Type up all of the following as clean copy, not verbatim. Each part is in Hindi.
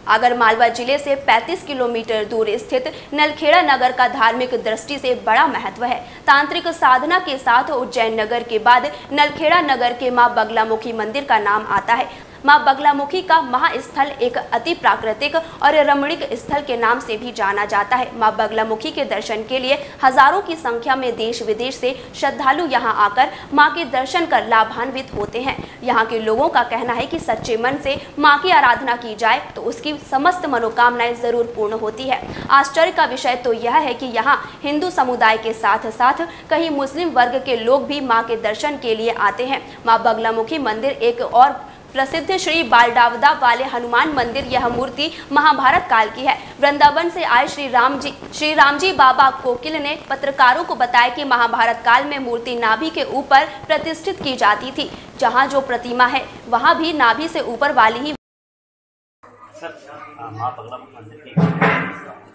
आगरमालवा जिले से 35 किलोमीटर दूर स्थित नलखेड़ा नगर का धार्मिक दृष्टि से बड़ा महत्व है। तांत्रिक साधना के साथ उज्जैन नगर के बाद नलखेड़ा नगर के मां बगलामुखी मंदिर का नाम आता है। मां बगलामुखी का महास्थल एक अति प्राकृतिक और रमणीक स्थल के नाम से भी जाना जाता है। मां बगलामुखी के दर्शन के लिए हजारों की संख्या में देश विदेश से श्रद्धालु यहां आकर मां के दर्शन कर लाभान्वित होते हैं। यहां के लोगों का कहना है कि सच्चे मन से मां की आराधना की जाए तो उसकी समस्त मनोकामनाएं जरूर पूर्ण होती है। आश्चर्य का विषय तो यह है कि यहाँ हिंदू समुदाय के साथ साथ कई मुस्लिम वर्ग के लोग भी मां के दर्शन के लिए आते हैं। मां बगलामुखी मंदिर एक और प्रसिद्ध श्री बालडावदा वाले हनुमान मंदिर, यह मूर्ति महाभारत काल की है। वृंदावन से आए श्री राम जी बाबा कोकिल ने पत्रकारों को बताया कि महाभारत काल में मूर्ति नाभि के ऊपर प्रतिष्ठित की जाती थी। जहां जो प्रतिमा है वहां भी नाभि से ऊपर वाली ही मां बगलामुखी मंदिर की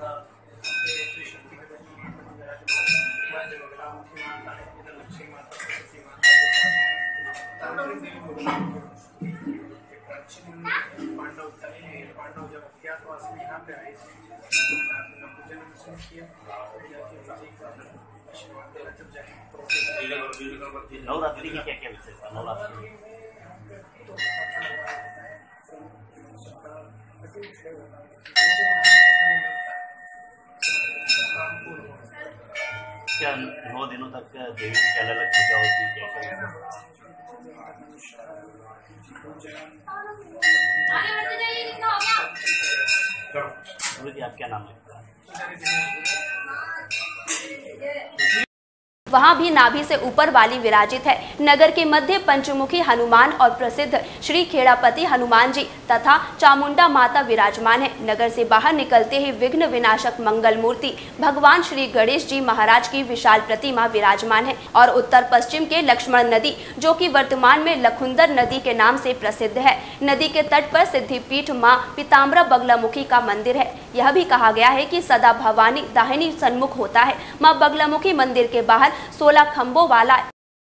पांडव जब अज्ञातवास में यहाँ पे आए नवरात्रि की क्या क्या विशेषता? नवरात्रि क्या 9 दिनों तक देवी की अलग अलग पूजा होती है? क्या आप क्या नाम लिखता है? वहां भी नाभि से ऊपर वाली विराजित है। नगर के मध्य पंचमुखी हनुमान और प्रसिद्ध श्री खेड़ापति हनुमान जी तथा चामुंडा माता विराजमान है। नगर से बाहर निकलते ही विघ्न विनाशक मंगल मूर्ति भगवान श्री गणेश जी महाराज की विशाल प्रतिमा विराजमान है और उत्तर पश्चिम के लक्ष्मण नदी, जो कि वर्तमान में लखुंदर नदी के नाम से प्रसिद्ध है। नदी के तट पर सिद्धिपीठ मां पीताम्बरा बगलामुखी का मंदिर है। यह भी कहा गया है कि सदा भवानी दाहिनी सन्मुख होता है। मां बगलामुखी मंदिर के बाहर 16 खंभों वाला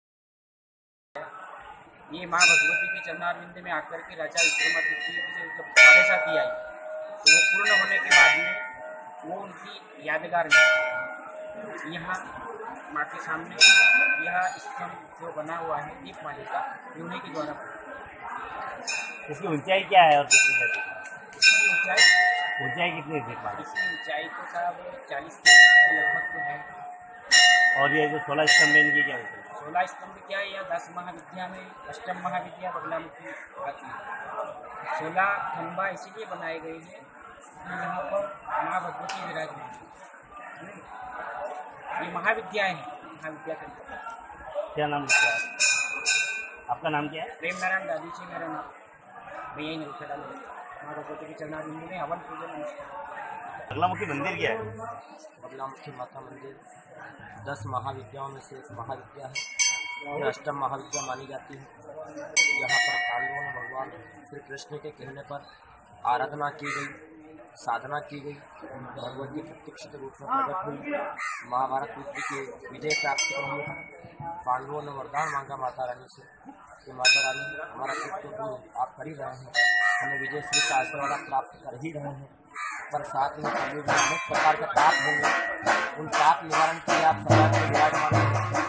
ये माँ भगवती के चरणारविंद में आकर के राजा विक्रमादित्य जब 7.5 आई तो वो पूर्ण होने के बाद में वो उनकी यादगार में यहाँ माँ के सामने यह स्तंभ जो बना हुआ है दीपमाली का, उन्हीं के द्वारा। इसकी ऊंचाई क्या है और इसकी ऊंचाई कितनी है दीपमाली? इसकी ऊंचाई तो साहब 40 के लगभग तो है। और ये जो 16 स्तंभ है इनकी क्या होती है? 16 स्तंभ क्या है? या 10 महाविद्या में अष्टम महाविद्या बगलामुखी आती है। 16 खंभा इसीलिए बनाए गए हैं कि यहाँ पर माँ भगवती विराजमान है। ये महाविद्याएँ हैं, महाविद्या के क्या नाम लिखा है? आपका नाम क्या है? प्रेम नारायण दादी जी मेरा नाम। मैं यही नलखेड़ा में माँ भगवती के चरणारविंद में हवन पूजन। बगलामुखी मंदिर क्या है? बगलामुखी माता मंदिर 10 महाविद्याओं में से एक महाविद्या है। यह अष्टम महाविद्या मानी जाती है। यहाँ पर पांडवों ने भगवान श्री कृष्ण के कहने पर आराधना की गई, साधना की गई। भगवती प्रत्यक्ष रूप में प्रकट हुई, महाभारत युद्ध के विजय प्राप्त करनी। पांडवों ने वरदान मांगा माता रानी से कि माता रानी हमारा दुख तो दूर आप कर ही रहे हैं, हमें विजय श्री का आशीर्वाद प्राप्त कर ही रहे हैं, पर साथ में कलयुग में अनेक प्रकार के ताप होंगे। उन ताप निवारण के लिए आप सदा के विराजमान हैं।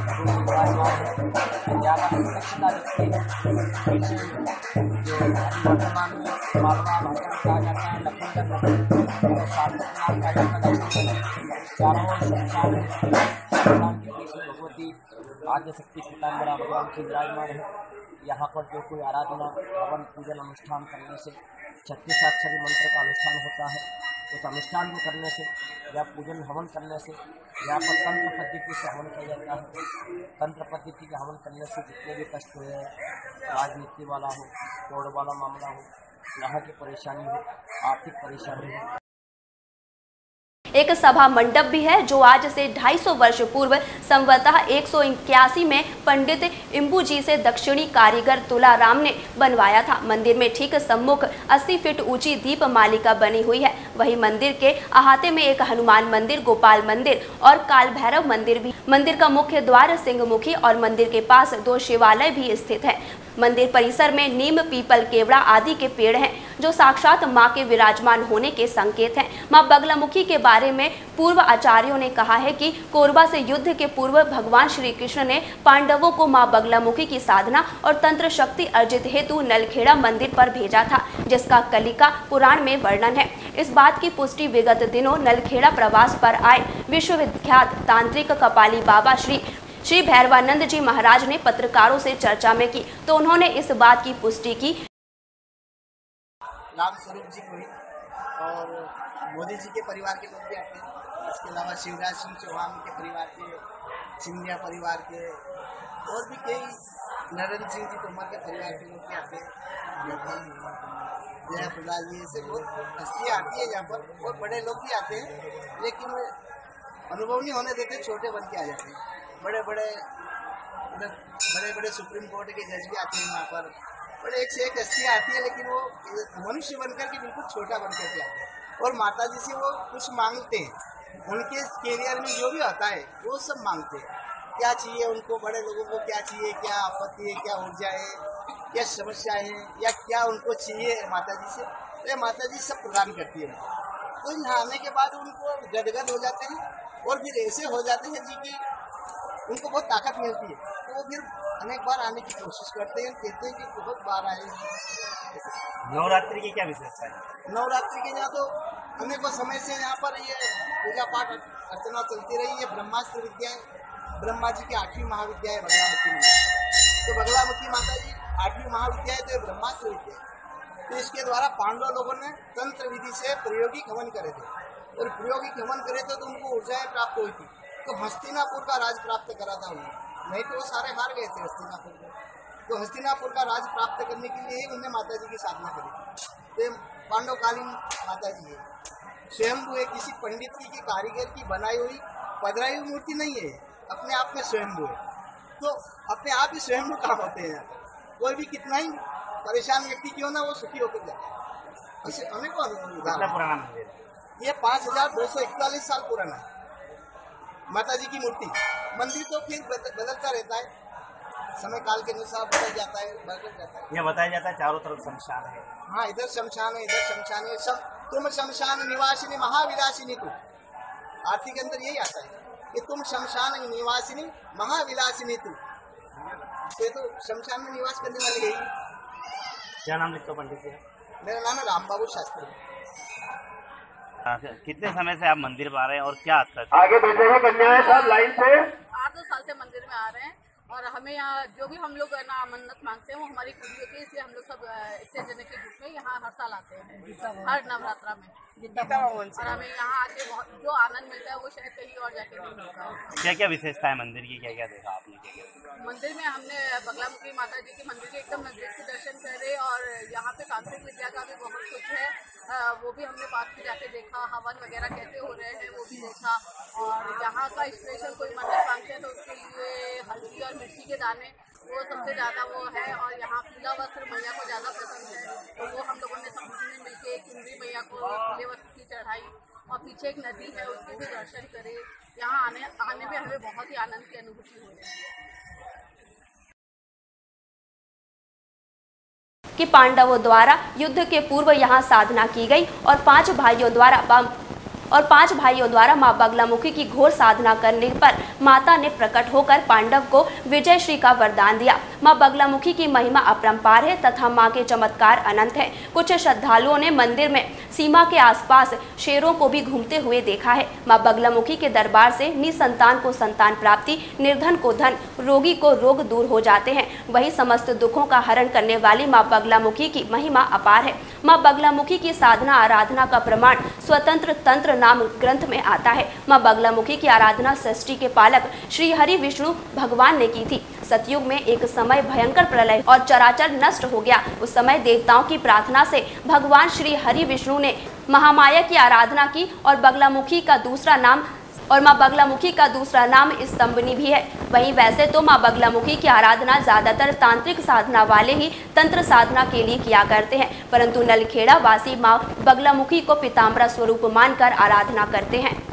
जो वर्तमान में मालवा भाषा में कहा जाता है लखनदर नदी और सार्थक नाम कहा जाता है। चारों संस्थान की भगवती आद्य शक्ति पीताम्बरा भगवान की विराजमान है। यहाँ पर जो कोई आराधना हवन पूजन अनुष्ठान करने से 36 मंत्र का अनुष्ठान होता है। उस अनुष्ठान को करने से या पूजन हवन करने से यहाँ पर तंत्र पद्धति से हवन किया जाता है। तंत्र पद्धति का हवन करने से जितने भी कष्ट हुए, राजनीति वाला हो, कोर्ट वाला मामला हो, यहाँ की परेशानी हो, आर्थिक परेशानी हो। एक सभा मंडप भी है जो आज से 250 वर्ष पूर्व संवतः 181 में पंडित इम्बू जी से दक्षिणी कारीगर तुलाराम ने बनवाया था। मंदिर में ठीक सम्मुख 80 फीट ऊंची दीप मालिका बनी हुई है। वहीं मंदिर के अहाते में एक हनुमान मंदिर, गोपाल मंदिर और काल भैरव मंदिर भी। मंदिर का मुख्य द्वार सिंहमुखी और मंदिर के पास 2 शिवालय भी स्थित है। मंदिर परिसर में नीम, पीपल, केवड़ा आदि के पेड़ हैं। जो साक्षात मां के विराजमान होने के संकेत हैं। मां बगलामुखी के बारे में पूर्व आचार्यों ने कहा है कि कोरबा से युद्ध के पूर्व भगवान श्री कृष्ण ने पांडवों को मां बगलामुखी की साधना और तंत्र शक्ति अर्जित हेतु नलखेड़ा मंदिर पर भेजा था, जिसका कलिका पुराण में वर्णन है। इस बात की पुष्टि विगत दिनों नलखेड़ा प्रवास पर आए विश्वविख्यात तांत्रिक कपाली बाबा श्री भैरवानंद जी महाराज ने पत्रकारों से चर्चा में की, तो उन्होंने इस बात की पुष्टि की। राम स्वरूप जी को और मोदी जी के परिवार के लोग भी आते हैं। इसके अलावा शिवराज सिंह चौहान के परिवार के, सिंधिया परिवार के और भी कई, नरेंद्र सिंह जी तोमर के परिवार के लोग भी आते हैं। जय प्रहलाद जी से बहुत हस्तियाँ आती है यहाँ पर, बहुत बड़े लोग भी आते हैं, लेकिन अनुभव नहीं होने देते, छोटे बन के आ जाते हैं। बड़े बड़े सुप्रीम कोर्ट के जज भी आते हैं यहाँ पर, बड़े एक से एक हस्तियाँ आती है, लेकिन वो मनुष्य बनकर के बिल्कुल छोटा बनकर के आते हैं और माता जी से वो कुछ मांगते हैं। उनके कैरियर में जो भी आता है वो सब मांगते हैं, क्या चाहिए उनको, बड़े लोगों को क्या चाहिए, क्या आपत्ति है, क्या ऊर्जा है, क्या समस्या है, या क्या उनको चाहिए माता जी से, तो माता जी सब प्रदान करती है। तो यहाँ आने के बाद उनको गदगद हो जाते हैं और फिर ऐसे हो जाते हैं जी कि उनको बहुत ताकत मिलती है, तो वो फिर अनेक बार आने की कोशिश करते हैं, कहते हैं कि बहुत बार आए। नवरात्रि की क्या विशेषता है? नवरात्रि के यहाँ तो अनेकों समय से यहाँ पर ये पूजा पाठ अर्चना चलती रही है। ब्रह्मास्त्र विद्या ब्रह्मा जी की 8वीं महाविद्या है बगलामुखी माता। तो बगलामुखी माता जी 8वीं महाविद्या है, तो ये ब्रह्मास्त्र विद्या है। तो इसके द्वारा पांडव लोगों ने तंत्र विधि से प्रायोगिक हवन करे थे, और प्रायोगिक हवन करे थे तो उनको ऊर्जाएं प्राप्त हुई थी। तो हस्तिनापुर का राज प्राप्त करा था उन्हें, नहीं तो वो सारे हार गए थे हस्तिनापुर को। तो हस्तिनापुर का राज प्राप्त करने के लिए ही उन्हें माता जी की साधना करी। तो पांडवकालीन माता जी है, स्वयंभू है, किसी पंडित की कारीगर की बनाई हुई पधराई हुई मूर्ति नहीं है, अपने आप में स्वयंभू है। तो अपने आप ही स्वयंभू काम होते हैं। कोई भी कितना ही परेशान व्यक्ति क्यों ना, वो सुखी होकर जाता है। ऐसे अनेकों उदाहरण। पुराना मंदिर ये 5241 साल पुराना है माता जी की मूर्ति। मंदिर तो फिर बदलता रहता है, समय काल के अनुसार बदल जाता है, बदल जाता है। यह बताया जाता है चारों तरफ शमशान है। हाँ, इधर शमशान है, इधर शमशान है। तुम शमशान निवासिनी महाविलासिनी तू, आरती के अंदर यही आता है कि तुम शमशान निवासिनी महाविलासिनी तू। तो शमशान में निवास करने वाले यही। क्या नाम लिखते हो पंडित जी? मेरा नाम है राम बाबू शास्त्री। कितने समय से आप मंदिर में आ रहे हैं और क्या आता है? आगे भेजेंगे कन्याएं सब लाइन से। 8-2 साल से मंदिर में आ रहे हैं, और हमें यहाँ जो भी हम लोग ना मन्नत मांगते हैं वो हमारी पूरी होती है। इसलिए हम लोग सब इतने जने के ग्रुप में यहाँ हर साल आते हैं, हर नवरात्रा में। और हमें यहाँ आके बहुत जो आनंद मिलता है वो शायद कहीं और जाके नहीं मिलता है। क्या क्या विशेषता है मंदिर की, क्या क्या देखा आपने? मंदिर में हमने बगलामुखी माता जी के मंदिर के एकदम नजदीक से दर्शन करे, और यहाँ पे तांत्रिक विद्या का भी बहुत कुछ है, वो भी हमने पास में जाके देखा। हवन वगैरह कैसे हो रहे हैं वो भी देखा। और यहाँ का स्पेशल कोई मन्नत मांगते हैं तो उसके लिए हल्दी और मिर्ची के दाने वो सबसे ज़्यादा वो है। और यहाँ पीला वस्त्र मैया को ज़्यादा पसंद है, तो वो हम लोगों ने सब ने मिलके कुंडली मैया को पीले वस्त्र की चढ़ाई, और पीछे एक नदी है उसके भी दर्शन करे। यहाँ आने में हमें बहुत ही आनंद की अनुभूति हो रही है कि पांडवों द्वारा युद्ध के पूर्व यहाँ साधना की गई, और 5 भाइयों द्वारा मां बगलामुखी की घोर साधना करने पर माता ने प्रकट होकर पांडव को विजय श्री का वरदान दिया। मां बगलामुखी की महिमा अपरंपार है तथा मां के चमत्कार अनंत है। कुछ श्रद्धालुओं ने मंदिर में सीमा के आसपास शेरों को भी घूमते हुए देखा है। मां बगलामुखी के दरबार से निसंतान को संतान प्राप्ति, निर्धन को धन, रोगी को रोग दूर हो जाते हैं। वही समस्त दुखों का हरण करने वाली मां बगलामुखी की महिमा अपार है। मां बगलामुखी की साधना आराधना का प्रमाण स्वतंत्र तंत्र नाम ग्रंथ में आता है। मां बगलामुखी की आराधना सृष्टि के पालक श्री हरि विष्णु भगवान ने की थी। सतयुग में एक समय भयंकर प्रलय और चराचर नष्ट हो गया। उस समय देवताओं की प्रार्थना से भगवान श्री हरि विष्णु ने महामाया की आराधना की, और बगलामुखी का दूसरा नाम स्तंभनी भी है। वहीं वैसे तो मां बगलामुखी की आराधना ज्यादातर तांत्रिक साधना वाले ही तंत्र साधना के लिए किया करते हैं, परंतु नलखेड़ा वासी मां बगलामुखी को पीताम्बरा स्वरूप मानकर आराधना करते हैं।